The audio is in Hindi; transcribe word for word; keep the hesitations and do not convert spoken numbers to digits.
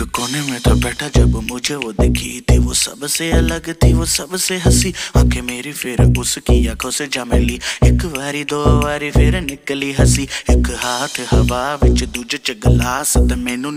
कोने में था बैठा जब मुझे वो दिखी थी, वो सबसे अलग थी, वो सबसे हंसी। आंखें मेरी फिर उसकी आंखों से जा मिली, एक बारी दो बारी फिर निकली हंसी। एक हाथ हवा विच दूजे च गलास ते मैनू